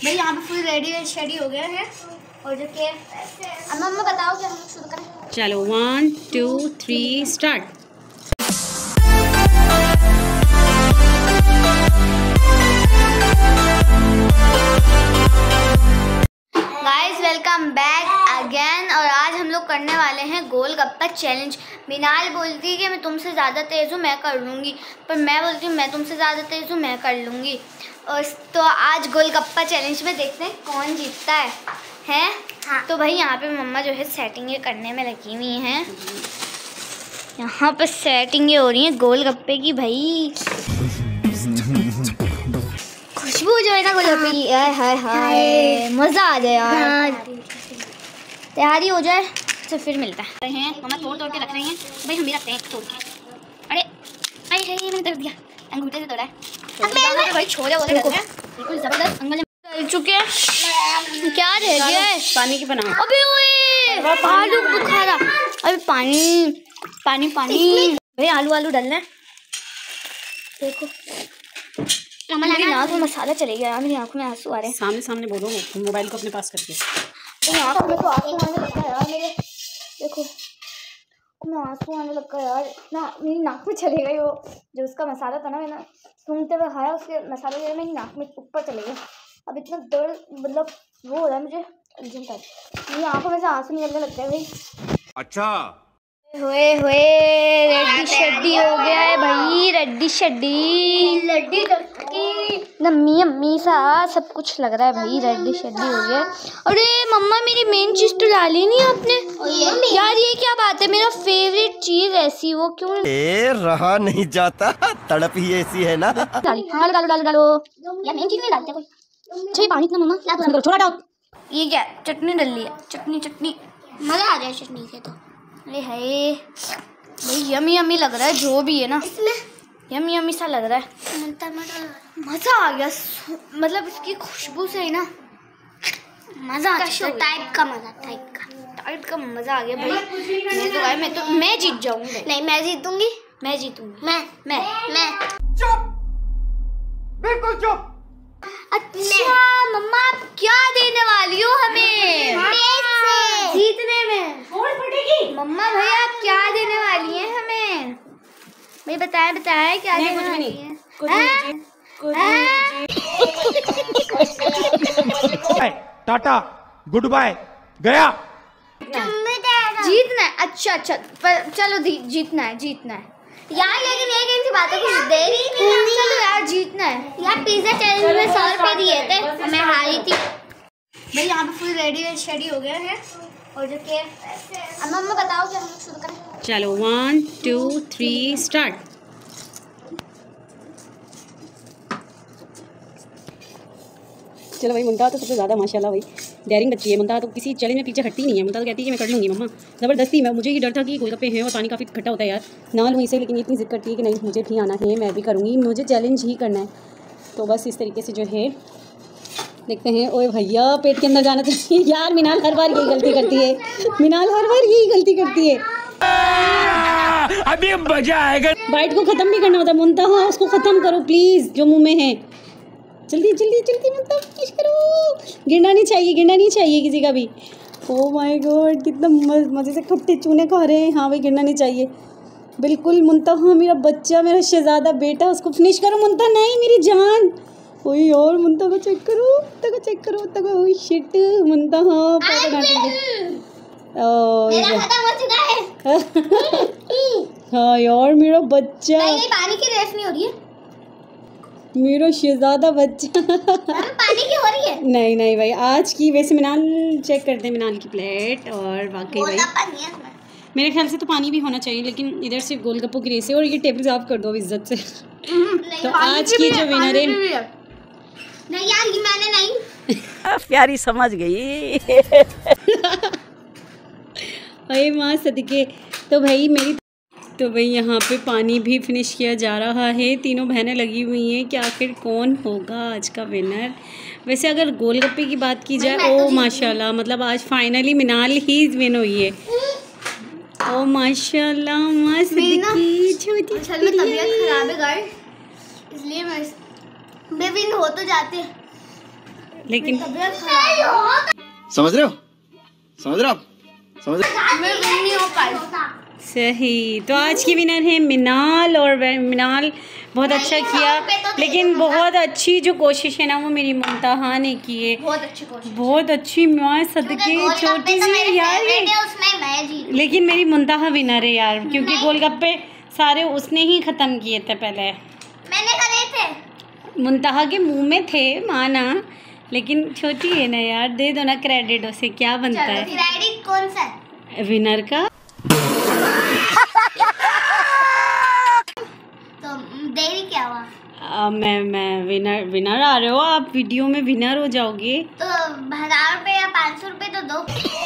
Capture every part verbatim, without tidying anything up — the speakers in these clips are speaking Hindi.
भाई यहाँ पे फुल रेडी शेडी हो गया है और जो कि अम्मा अम्मा बताओ कि हम लोग शुरू करें। चलो one two three start. Guys welcome back again. और आज हम लोग करने वाले हैं गोलगप्पा चैलेंज। मिनाल बोलती है कि मैं तुमसे ज़्यादा तेज़ हूँ, मैं कर लूँगी, पर मैं बोलती हूँ मैं तुमसे ज़्यादा तेज़ हूँ, मैं कर लूँगी। और तो आज गोलगप्पा चैलेंज में देखते हैं कौन जीतता है हैं। हाँ। तो भाई यहाँ पे मम्मा जो है सेटिंगें करने में लगी हुई हैं। यहाँ पे सेटिंगें हो रही हैं गोलगप्पे की। भाई खुशबू जो है ना गोलगप्पे की, हाय हाय हाय मज़ा आ जाए यार। तैयारी हो जाए तो फिर मिलता है। हैं मम्मा तोड़ तोड़ के रख रही हैं। भाई हम भी रखते हैं तोड़ के। अरे अरे है ये मैंने तोड़ दिया, अंगूठे से तोड़ा है। भाई छोले वोले कर रहे हैं बिल्कुल ज़बरदस्त। अंगल चल चुके हैं, क्या रह गया है? पानी की बना। अबे ओए आलू बुखारा। अबे पानी पानी पानी। भाई आलू आलू डालना है। देखो मेरी नाक में मसाला चले गया, मेरी आँखों में आंसू आ रहे हैं। सामने सामने बोलो, मोबाइल को अपने पास करके। मेरी आँखों में तो आंसू आने लगता है यार मेरे। देखो मैं आंसू आने लगा यार ना, मेरी नाक में चले गए वो जो उसका मसाला था ना, मैंने सूंघते हुए खाया, उसके मसाले जो मेरी नाक में ऊपर चले गए। अब इतना दर्द मतलब वो हो रहा है मुझे, मेरी आँखों में से आंसू निकलने लगता है भाई। अच्छा हुए हुए रेडी शेडी हो गया है भाई, रेडी शेडी लड्डी नम्मी अम्मी सा सब कुछ लग रहा है भाई, रेडी शेडी हो गया। अरे मम्मा मेरी मेन चीज तो डाली नहीं आपने यार, ये क्या बात है? मेरा फेवरेट चीज ऐसी वो क्यों ए, रहा नहीं जाता, तड़प ही ऐसी है ना। डाली डालो डालो डालो डालो यार, मेन चीज नहीं डालते कोई। अच्छा पानी इतना मम्मा थोड़ा डाल। ये क्या चटनी डाल ली है? चटनी चटनी मजा आ जाए चटनी से तो। अरे हाय भाई यमी यमी लग रहा है जो भी है ना, यमी यमी सा लग रहा है। मज़ा आ गया, मतलब इसकी खुशबू से ही ना मज़ा आ गया। टाइप का मज़ा टाइप का टाइप का मज़ा आ गया भाई। मैं तो भाई मैं तो मैं जीत जाऊंगी। नहीं मैं जीतूंगी, मैं जीतूंगी। मैं मैं मैं चुप, बिल्कुल चुप। अच्छा मम्मा आप क्या देने वाली हो हमें जीतने में? मम्मा भाई आप क्या देने वाली हैं हमें? भाई बताएं बताएं क्या देने वाली हैं? टाटा गुड बाय गया। जीतना है? अच्छा अच्छा पर चलो जीतना है जीतना है यार, लेकिन ये कैसी बात है, कुछ दे रही नहीं। चलो यार जीतना है यार। पिज्जा चैलेंज में सौ रुपये दिए थे, मैं हारी थी भाई। यहाँ पे फुल रेडी शेडी हो गया है और जो कि अम्मा अम्मा बताओ कि हम लोग शुरू करें। चलो वन टू थ्री स्टार्ट। चलो भाई मुंता तो सबसे ज़्यादा माशाल्लाह भाई डेयरिंग बच्ची है। मुंता तो किसी चैलेंज में पीछे हटती नहीं है। मुंता तो कहती है कि मैं कर लूँगी मम्मा, ज़बरदस्ती। मैं मुझे ये डर था कि गोलगप्पे हैं और पानी काफ़ी खट्टा होता है यार, ना लूँ इसे, लेकिन इतनी जिद करती है कि नहीं मुझे भी आना है, मैं भी करूँगी, मुझे चैलेंज ही करना है। तो बस इस तरीके से जो है देखते हैं। ओए भैया पेट के अंदर जाना चाहिए यार। मिनाल हर बार यही गलती करती है, मिनाल हर बार यही गलती करती है। अभी मजा आएगा। बाइट को ख़त्म भी करना होता है। मुंता हाँ उसको ख़त्म करो प्लीज़ जो मुँह में है। जल्दी जल्दी जल्दी मुंता फिनिश करो। गिरना नहीं चाहिए, गिरना नहीं चाहिए किसी का भी। ओह माय गॉड कितना मज़े से खट्टे चूने खा रहे हैं। हाँ भाई गिरना नहीं चाहिए बिल्कुल। मुंता हाँ मेरा बच्चा, मेरा शहजादा बेटा, उसको फिनिश करो। मुंता नहीं मेरी जान। ओए और मुंता को चेक करो, मुंता को चेक करो, मुंता को। ओह शिट मुंता हाँ पापा डांटेंगे। मेरा खत्म हो चुका है। हाँ यार मेरा बच्चा। नहीं नहीं पानी की रेस नहीं हो रही है, मेरा शहजादा बच्चा। पानी की हो रही है। नहीं नहीं भाई आज की वैसे मिनाल चेक करते हैं मिनाल की प्लेट। और वाकई भाई मेरे ख्याल से तो पानी भी होना चाहिए, लेकिन इधर सिर्फ गोलगप्पों की रेस है। और ये टेबल साफ कर दो इज्जत से। तो आज की जो विनर है नहीं यार ये मैंने नहीं। प्यारी समझ गई। अरे माँ सदके। तो भाई मेरी तो भाई यहाँ पे पानी भी फिनिश किया जा रहा है। तीनों बहनें लगी हुई हैं कि आखिर कौन होगा आज का विनर। वैसे अगर गोलगप्पे की बात की जाए, ओ माशाल्लाह, मतलब आज फाइनली मिनाल ही विन हुई है। ओ माशाल्लाह मस्त की छोटी तबीयत खराब है गाइस, इसलिए मैं विन हो तो जाते लेकिन समझ रहे हो समझ रहे हो आप समझ रहे हो? मैं विन नहीं हो पाई। सही। तो आज की विनर है मिनाल, और मिनाल बहुत अच्छा किया, लेकिन बहुत अच्छी जो कोशिश है ना वो मेरी मुंतहा ने की है। बहुत अच्छी कोशिश। बहुत अच्छी। मैं सदके छोटी सी है यार ये, उसमें मैं जीत। लेकिन मेरी मुंतहा विनर है यार, क्योंकि गोलगप्पे सारे उसने ही ख़त्म किए थे पहले। मैंने करे थे। मुंतहा के मुंह में थे माना, लेकिन छोटी है ना यार, दे दो ना क्रेडिट उसे, क्या बनता है क्रेडिट कौन सा है? विनर का। तो देरी क्या हुआ? आ, मैं मैं विनर विनर आ रहे हो आप, वीडियो में विनर हो जाओगे। तो हजार रुपए या पाँच सौ रुपए तो दो।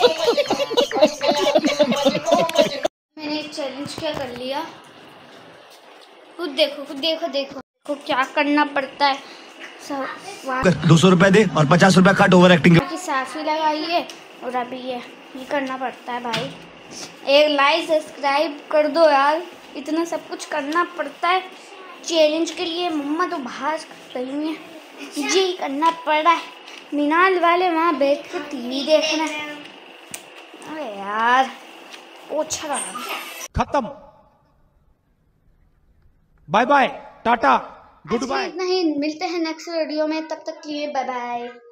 मैंने एक चैलेंज क्या कर लिया, खुद देखो खुद देखो देखो को क्या करना पड़ता है। दो सौ रुपए दे और पचास रुपए काट ओवर एक्टिंग की साफी लगाइए, और अभी ये ये करना पड़ता है भाई। एक लाइक सब्सक्राइब कर दो यार, इतना सब कुछ करना पड़ता है चैलेंज के लिए। मम्मा तो बाहर गई है, जी करना पड़ रहा है। मिनाल वाले वहाँ बैठ कर टीवी देखना है। अरे यार ओछा लगा। खत्म। बाय बाय, टाटा, गुड आज के बाय। लिए इतना ही, मिलते हैं नेक्स्ट वीडियो में, तब तक के लिए बाय बाय।